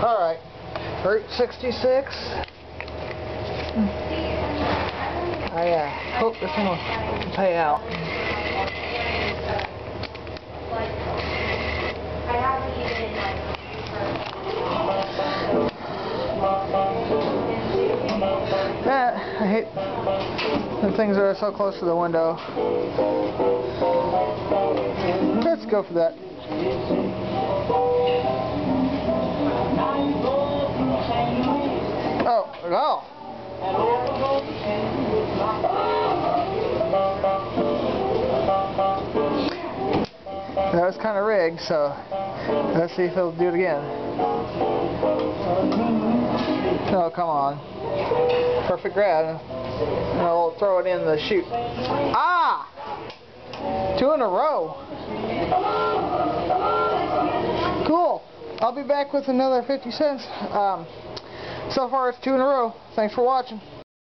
Alright, Route 66. I hope this one will pay out. I hate the things that are so close to the window. Let's go for that. Oh, no. That was kind of rigged, so let's see if he'll do it again. Oh, come on. Perfect grab. And I'll throw it in the chute. Ah! 2 in a row. Cool. I'll be back with another 50 cents. So far it's 2 in a row. Thanks for watching.